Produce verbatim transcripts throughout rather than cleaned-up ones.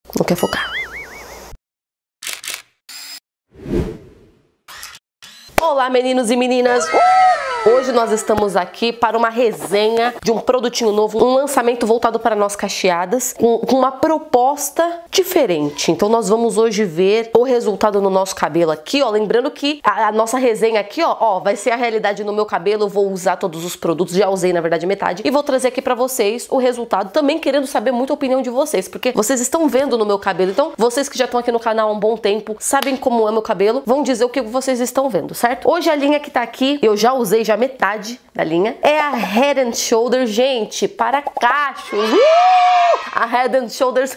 Não quer focar. Olá, meninos e meninas! Hoje nós estamos aqui para uma resenha de um produtinho novo, um lançamento voltado para nós cacheadas, com, com uma proposta diferente. Então nós vamos hoje ver o resultado no nosso cabelo aqui, ó. Lembrando que a, a nossa resenha aqui, ó, ó, vai ser a realidade no meu cabelo. Eu vou usar todos os produtos, já usei na verdade metade, e vou trazer aqui para vocês o resultado, também querendo saber muito a opinião de vocês, porque vocês estão vendo no meu cabelo. Então vocês que já estão aqui no canal há um bom tempo, sabem como é meu cabelo, vão dizer o que vocês estão vendo, certo? Hoje a linha que tá aqui, eu já usei já metade da linha, é a Head and Shoulders, gente, para cachos. Uh! A Head and Shoulders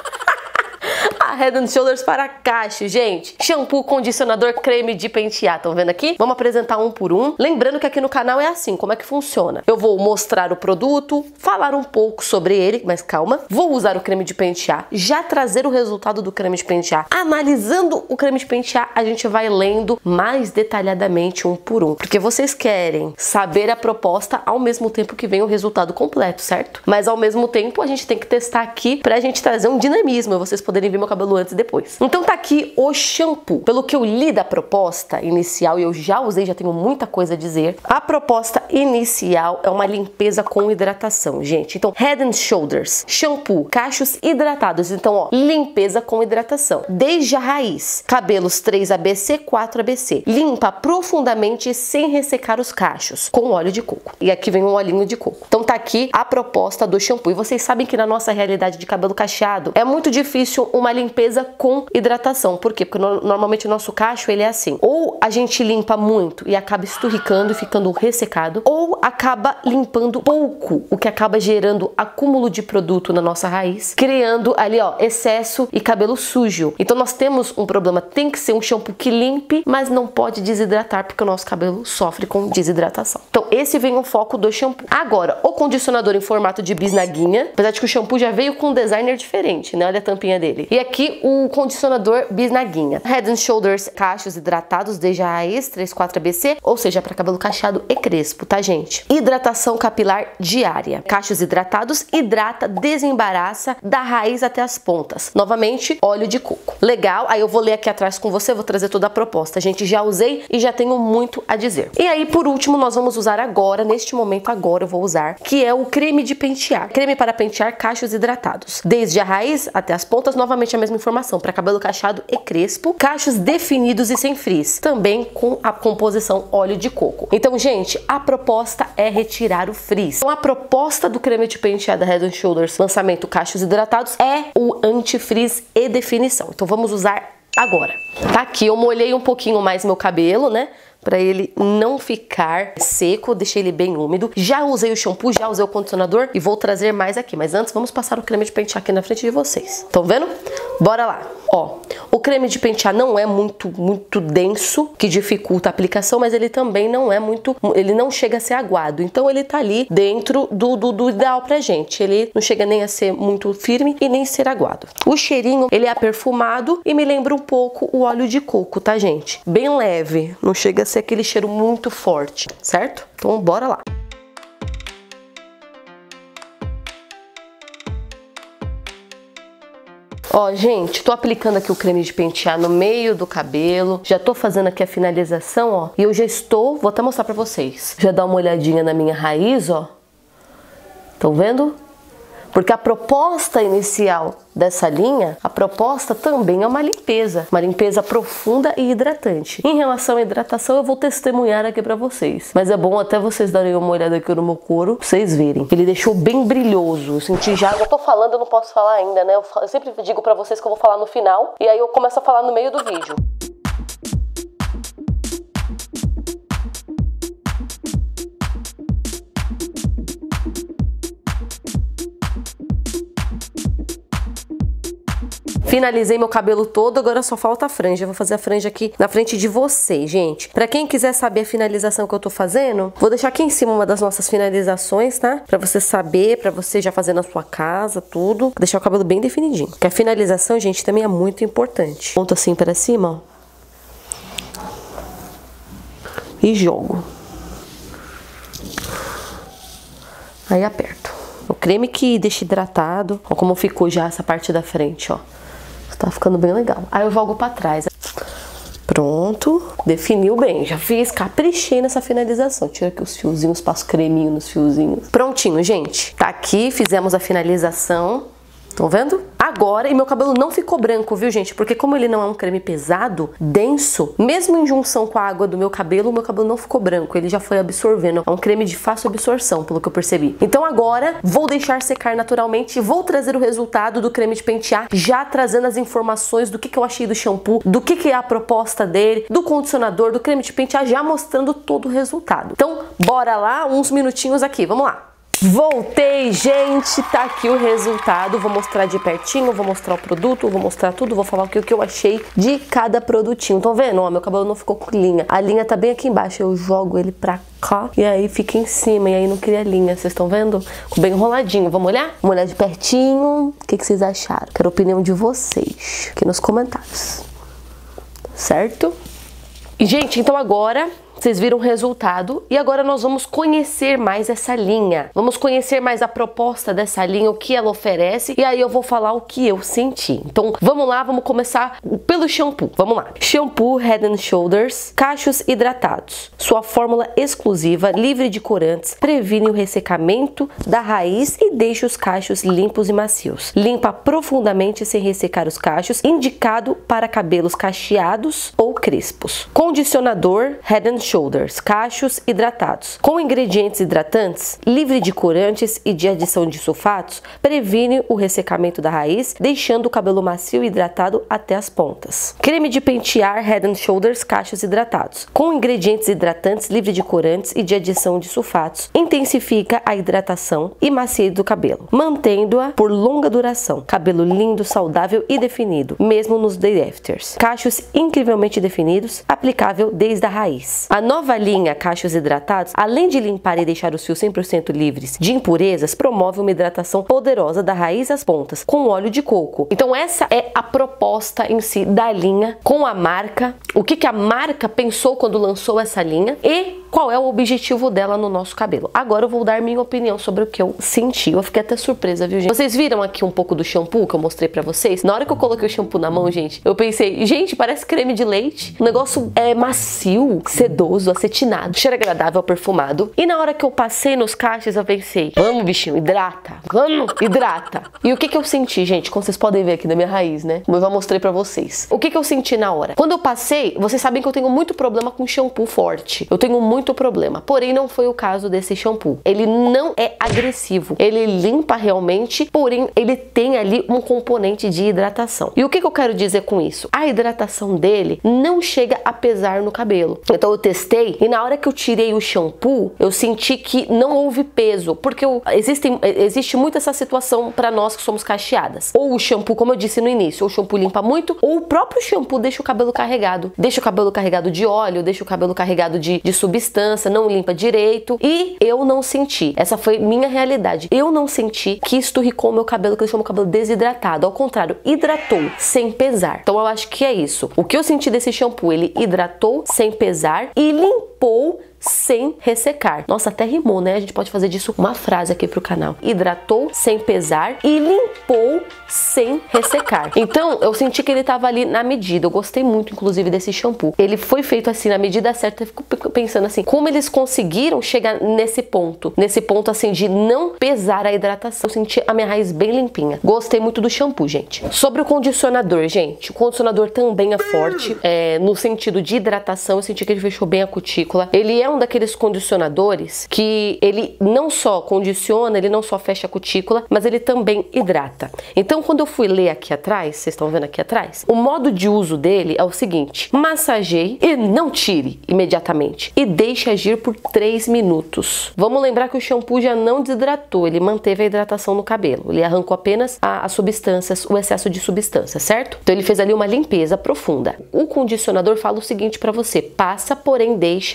A Head and Shoulders para cacho, gente. Shampoo, condicionador, creme de pentear. Estão vendo aqui? Vamos apresentar um por um. Lembrando que aqui no canal é assim, como é que funciona? Eu vou mostrar o produto, falar um pouco sobre ele, mas calma. Vou usar o creme de pentear, já trazer o resultado do creme de pentear. Analisando o creme de pentear, a gente vai lendo mais detalhadamente um por um. Porque vocês querem saber a proposta ao mesmo tempo que vem o resultado completo, certo? Mas ao mesmo tempo a gente tem que testar aqui pra gente trazer um dinamismo, vocês poderem ver meu cabelo antes e depois. Então tá aqui o shampoo. Pelo que eu li da proposta inicial, e eu já usei, já tenho muita coisa a dizer, a proposta inicial é uma limpeza com hidratação, gente. Então, Head and Shoulders, shampoo, cachos hidratados. Então, ó, limpeza com hidratação. Desde a raiz, cabelos três A B C, quatro A B C. Limpa profundamente sem ressecar os cachos, com óleo de coco. E aqui vem um olhinho de coco. Então tá aqui a proposta do shampoo. E vocês sabem que na nossa realidade de cabelo cacheado, é muito difícil uma limpeza com hidratação. Por quê? Porque no, normalmente o nosso cacho ele é assim. Ou a gente limpa muito e acaba esturricando e ficando ressecado, ou acaba limpando pouco, o que acaba gerando acúmulo de produto na nossa raiz, criando ali, ó, excesso e cabelo sujo. Então nós temos um problema. Tem que ser um shampoo que limpe, mas não pode desidratar, porque o nosso cabelo sofre com desidratação. Então esse vem o foco do shampoo. Agora, o condicionador em formato de bisnaguinha, apesar de que o shampoo já veio com um designer diferente, né? Olha a tampinha dele. E aqui o condicionador bisnaguinha. Head and Shoulders, cachos hidratados desde a raiz, três, quatro A B C, ou seja, para cabelo cacheado e crespo, tá, gente? Hidratação capilar diária. Cachos hidratados, hidrata, desembaraça da raiz até as pontas. Novamente, óleo de coco. Legal, aí eu vou ler aqui atrás com você, vou trazer toda a proposta. Gente, já usei e já tenho muito a dizer. E aí, por último, nós vamos usar agora, neste momento agora eu vou usar, que é o creme de pentear. Creme para pentear cachos hidratados. Desde a raiz até as pontas, novamente a mesma informação, para cabelo cacheado e crespo, cachos definidos e sem frizz, também com a composição óleo de coco. Então, gente, a proposta é retirar o frizz. Então, a proposta do creme de pentear da Head and Shoulders, lançamento cachos hidratados, é o anti-frizz e definição. Então, vamos usar agora. Tá aqui, eu molhei um pouquinho mais meu cabelo, né? Pra ele não ficar seco, deixei ele bem úmido. Já usei o shampoo, já usei o condicionador e vou trazer mais aqui. Mas antes, vamos passar o creme de pentear aqui na frente de vocês. Estão vendo? Bora lá. Ó, o creme de pentear não é muito, muito denso, que dificulta a aplicação, mas ele também não é muito, ele não chega a ser aguado. Então ele tá ali dentro do, do, do ideal pra gente. Ele não chega nem a ser muito firme e nem ser aguado. O cheirinho, ele é perfumado e me lembra um pouco o óleo de coco, tá, gente? Bem leve, não chega a ser aquele cheiro muito forte, certo? Então bora lá. Ó, gente, tô aplicando aqui o creme de pentear no meio do cabelo. Já tô fazendo aqui a finalização, ó. E eu já estou, vou até mostrar pra vocês. Já dá uma olhadinha na minha raiz, ó. Estão vendo? Porque a proposta inicial dessa linha, a proposta também é uma limpeza, uma limpeza profunda e hidratante. Em relação à hidratação, eu vou testemunhar aqui pra vocês, mas é bom até vocês darem uma olhada aqui no meu couro, pra vocês verem. Ele deixou bem brilhoso, eu senti já, eu tô falando, eu não posso falar ainda, né? Eu sempre digo pra vocês que eu vou falar no final, e aí eu começo a falar no meio do vídeo. Finalizei meu cabelo todo, agora só falta a franja. Eu vou fazer a franja aqui na frente de vocês, gente. Pra quem quiser saber a finalização que eu tô fazendo, vou deixar aqui em cima uma das nossas finalizações, tá? Pra você saber, pra você já fazer na sua casa, tudo. Vou deixar o cabelo bem definidinho. Porque a finalização, gente, também é muito importante. Ponto assim pra cima, ó. E jogo. Aí aperto. O creme que deixa hidratado. Ó como ficou já essa parte da frente, ó. Tá ficando bem legal. Aí eu jogo pra trás. Pronto, definiu bem, já fiz, caprichei nessa finalização. Tira aqui os fiozinhos, passo creminho nos fiozinhos. Prontinho, gente. Tá aqui, fizemos a finalização. Estão vendo? Agora, e meu cabelo não ficou branco, viu, gente? Porque como ele não é um creme pesado, denso, mesmo em junção com a água do meu cabelo, o meu cabelo não ficou branco. Ele já foi absorvendo. É um creme de fácil absorção, pelo que eu percebi. Então agora, vou deixar secar naturalmente. Vou trazer o resultado do creme de pentear, já trazendo as informações do que, que eu achei do shampoo, do que, que é a proposta dele, do condicionador, do creme de pentear, já mostrando todo o resultado. Então, bora lá, uns minutinhos aqui. Vamos lá. Voltei, gente, tá aqui o resultado, vou mostrar de pertinho, vou mostrar o produto, vou mostrar tudo, vou falar o que, o que eu achei de cada produtinho. Estão vendo? Ó, meu cabelo não ficou com linha, a linha tá bem aqui embaixo, eu jogo ele pra cá e aí fica em cima e aí não cria linha, vocês estão vendo? Ficou bem enroladinho, vamos olhar? Vamos olhar de pertinho, o que, que vocês acharam? Quero a opinião de vocês aqui nos comentários, certo? E, gente, então agora... Vocês viram o resultado e agora nós vamos conhecer mais essa linha. Vamos conhecer mais a proposta dessa linha, o que ela oferece e aí eu vou falar o que eu senti. Então vamos lá, vamos começar pelo shampoo. Vamos lá. Shampoo Head and Shoulders, cachos hidratados. Sua fórmula exclusiva, livre de corantes, previne o ressecamento da raiz e deixa os cachos limpos e macios. Limpa profundamente sem ressecar os cachos, indicado para cabelos cacheados ou crespos. Condicionador Head and Shoulders. Shoulders, cachos hidratados. Com ingredientes hidratantes, livre de corantes e de adição de sulfatos, previne o ressecamento da raiz, deixando o cabelo macio e hidratado até as pontas. Creme de pentear Head and Shoulders, cachos hidratados. Com ingredientes hidratantes, livre de corantes e de adição de sulfatos, intensifica a hidratação e maciez do cabelo, mantendo-a por longa duração. Cabelo lindo, saudável e definido, mesmo nos day afters. Cachos incrivelmente definidos, aplicável desde a raiz. A nova linha Cachos Hidratados, além de limpar e deixar os fios cem por cento livres de impurezas, promove uma hidratação poderosa da raiz às pontas, com óleo de coco. Então essa é a proposta em si da linha, com a marca, o que, que a marca pensou quando lançou essa linha e qual é o objetivo dela no nosso cabelo. Agora eu vou dar minha opinião sobre o que eu senti. Eu fiquei até surpresa, viu, gente? Vocês viram aqui um pouco do shampoo que eu mostrei pra vocês? Na hora que eu coloquei o shampoo na mão, gente, eu pensei, gente, parece creme de leite. O negócio é macio, sedoso, acetinado, cheiro agradável, perfumado. E na hora que eu passei nos cachos, eu pensei, vamos, bichinho, hidrata, vamos, hidrata. E o que que eu senti, gente? Como vocês podem ver aqui na minha raiz, né? Como eu já mostrei pra vocês. O que que eu senti na hora? Quando eu passei, vocês sabem que eu tenho muito problema com shampoo forte. Eu tenho muito problema. Porém, não foi o caso desse shampoo. Ele não é agressivo. Ele limpa realmente, porém, ele tem ali um componente de hidratação. E o que que eu quero dizer com isso? A hidratação dele não chega a pesar no cabelo. Então, eu testei e na hora que eu tirei o shampoo, eu senti que não houve peso, porque eu, existem, existe muito essa situação para nós que somos cacheadas. Ou o shampoo, como eu disse no início, ou o shampoo limpa muito, ou o próprio shampoo deixa o cabelo carregado. Deixa o cabelo carregado de óleo, deixa o cabelo carregado de, de substância, não limpa direito. E eu não senti. Essa foi minha realidade. Eu não senti que esturricou meu cabelo, que deixou meu cabelo desidratado. Ao contrário, hidratou sem pesar. Então eu acho que é isso. O que eu senti desse shampoo, ele hidratou sem pesar e limpou sem ressecar. Nossa, até rimou, né? A gente pode fazer disso uma frase aqui pro canal. Hidratou sem pesar e limpou sem ressecar. Então, eu senti que ele tava ali na medida. Eu gostei muito, inclusive, desse shampoo. Ele foi feito assim, na medida certa. Eu fico pensando assim, como eles conseguiram chegar nesse ponto? Nesse ponto, assim, de não pesar a hidratação. Eu senti a minha raiz bem limpinha. Gostei muito do shampoo, gente. Sobre o condicionador, gente. O condicionador também é forte. É, no sentido de hidratação, eu senti que ele fechou bem a cutícula. Ele é um daqueles condicionadores que ele não só condiciona, ele não só fecha a cutícula, mas ele também hidrata. Então, quando eu fui ler aqui atrás, vocês estão vendo aqui atrás, o modo de uso dele é o seguinte: massageie e não tire imediatamente e deixe agir por três minutos. Vamos lembrar que o shampoo já não desidratou, ele manteve a hidratação no cabelo, ele arrancou apenas as substâncias, o excesso de substância, certo? Então ele fez ali uma limpeza profunda. O condicionador fala o seguinte para você: passa, porém deixa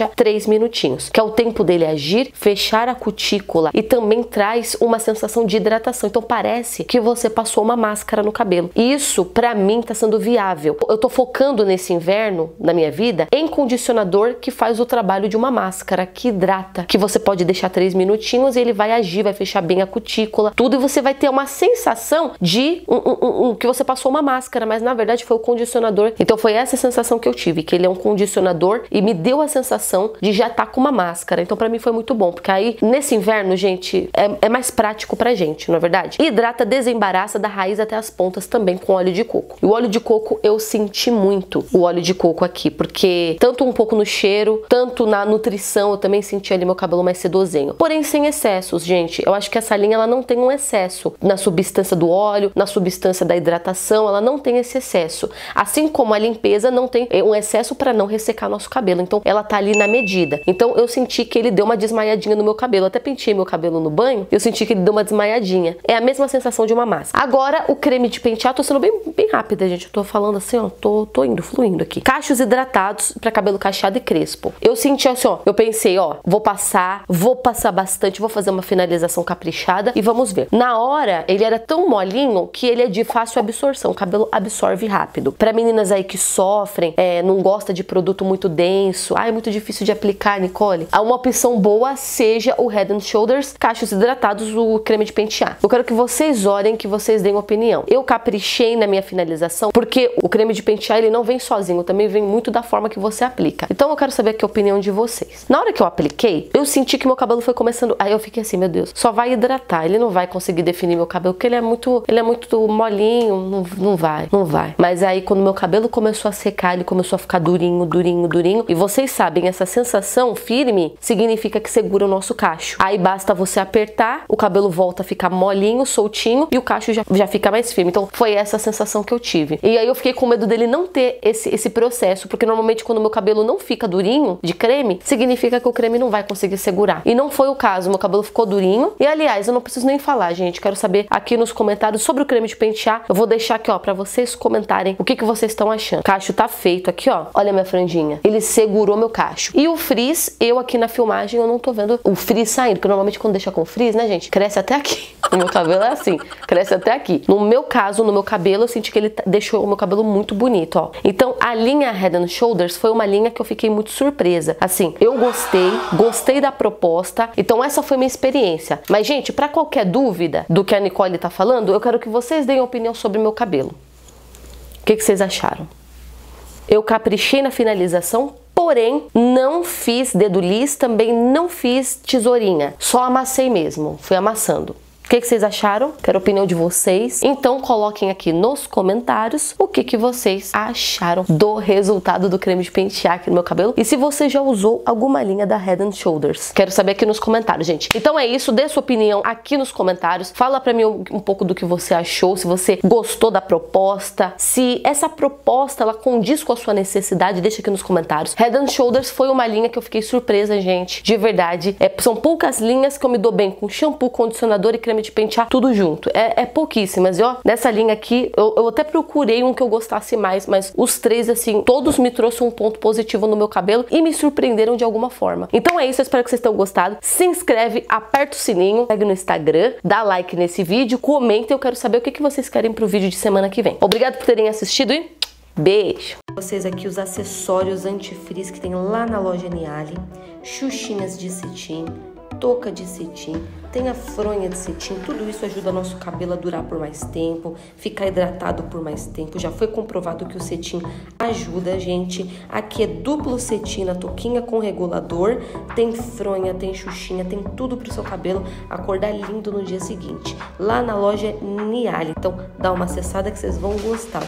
deixa três minutinhos, que é o tempo dele agir, fechar a cutícula e também traz uma sensação de hidratação. Então parece que você passou uma máscara no cabelo. E isso, pra mim, tá sendo viável. Eu tô focando nesse inverno, na minha vida, em condicionador que faz o trabalho de uma máscara, que hidrata, que você pode deixar três minutinhos e ele vai agir, vai fechar bem a cutícula, tudo, e você vai ter uma sensação de um, um, um, que você passou uma máscara, mas na verdade foi o condicionador. Então foi essa sensação que eu tive, que ele é um condicionador e me deu a sensação de já estar com uma máscara. Então pra mim foi muito bom, porque aí nesse inverno, gente, é, é mais prático pra gente, não é verdade? Hidrata, desembaraça da raiz até as pontas também com óleo de coco. E o óleo de coco eu senti muito o óleo de coco aqui, porque tanto um pouco no cheiro, tanto na nutrição, eu também senti ali meu cabelo mais sedosinho. Porém sem excessos, gente. Eu acho que essa linha ela não tem um excesso na substância do óleo, na substância da hidratação, ela não tem esse excesso. Assim como a limpeza não tem um excesso para não ressecar nosso cabelo. Então ela tá ali na medida. Então eu senti que ele deu uma desmaiadinha no meu cabelo. Eu até pentei meu cabelo no banho, eu senti que ele deu uma desmaiadinha. É a mesma sensação de uma máscara. Agora o creme de pentear, tô sendo bem, bem rápida, gente. Eu tô falando assim, ó, tô, tô indo, fluindo aqui. Cachos hidratados para cabelo cacheado e crespo. Eu senti assim, ó, eu pensei, ó, vou passar, vou passar bastante, vou fazer uma finalização caprichada e vamos ver. Na hora, ele era tão molinho que ele é de fácil absorção, o cabelo absorve rápido. Para meninas aí que sofrem, é, não gosta de produto muito denso, ah, é muito difícil de aplicar, Nicole, uma opção boa seja o Head and Shoulders Cachos Hidratados, o creme de pentear. Eu quero que vocês olhem, que vocês deem opinião. Eu caprichei na minha finalização, porque o creme de pentear, ele não vem sozinho, também vem muito da forma que você aplica. Então eu quero saber aqui a opinião de vocês. Na hora que eu apliquei, eu senti que meu cabelo foi começando, aí eu fiquei assim, meu Deus, só vai hidratar, ele não vai conseguir definir meu cabelo, porque ele é muito, ele é muito molinho, não, não vai, não vai. Mas aí quando meu cabelo começou a secar, ele começou a ficar durinho, durinho, durinho, e vocês sabem, essa sensação firme significa que segura o nosso cacho. Aí basta você apertar, o cabelo volta a ficar molinho, soltinho, e o cacho já, já fica mais firme. Então foi essa sensação que eu tive. E aí eu fiquei com medo dele não ter esse, esse processo, porque normalmente quando meu cabelo não fica durinho, de creme, significa que o creme não vai conseguir segurar. E não foi o caso, meu cabelo ficou durinho. E aliás, eu não preciso nem falar, gente, quero saber aqui nos comentários sobre o creme de pentear. Eu vou deixar aqui, ó, pra vocês comentarem o que que vocês estão achando. O cacho tá feito aqui, ó, olha a minha franjinha, ele segurou meu cacho. E o frizz, eu aqui na filmagem, eu não tô vendo o frizz saindo, porque normalmente quando deixa com frizz, né, gente, cresce até aqui. O meu cabelo é assim, cresce até aqui. No meu caso, no meu cabelo, eu senti que ele deixou o meu cabelo muito bonito, ó. Então, a linha Head and Shoulders foi uma linha que eu fiquei muito surpresa. Assim, eu gostei, gostei da proposta. Então, essa foi minha experiência. Mas, gente, pra qualquer dúvida do que a Nicole tá falando, eu quero que vocês deem opinião sobre o meu cabelo. O que que vocês acharam? Eu caprichei na finalização, porém não fiz dedo lis, também não fiz tesourinha. Só amassei mesmo, fui amassando. O que que vocês acharam? Quero a opinião de vocês. Então coloquem aqui nos comentários o que que vocês acharam do resultado do creme de pentear aqui no meu cabelo. E se você já usou alguma linha da Head and Shoulders. Quero saber aqui nos comentários, gente. Então é isso, dê sua opinião aqui nos comentários. Fala pra mim um, um pouco do que você achou, se você gostou da proposta, se essa proposta ela condiz com a sua necessidade, deixa aqui nos comentários. Head and Shoulders foi uma linha que eu fiquei surpresa, gente. De verdade. É, são poucas linhas que eu me dou bem com shampoo, condicionador e creme de pentear tudo junto. É, é pouquíssimas. E ó, nessa linha aqui, eu, eu até procurei um que eu gostasse mais, mas os três, assim, todos me trouxeram um ponto positivo no meu cabelo e me surpreenderam de alguma forma. Então é isso, eu espero que vocês tenham gostado. Se inscreve, aperta o sininho, segue no Instagram, dá like nesse vídeo, comenta, eu quero saber o que, que vocês querem pro vídeo de semana que vem. Obrigado por terem assistido e beijo! Vocês aqui os acessórios anti-frizz que tem lá na loja Niale, xuxinhas de cetim, touca de cetim, tem a fronha de cetim, tudo isso ajuda nosso cabelo a durar por mais tempo, ficar hidratado por mais tempo. Já foi comprovado que o cetim ajuda a gente. Aqui é duplo cetim na touquinha com regulador, tem fronha, tem xuxinha, tem tudo pro seu cabelo acordar lindo no dia seguinte. Lá na loja Niale. Então dá uma acessada que vocês vão gostar.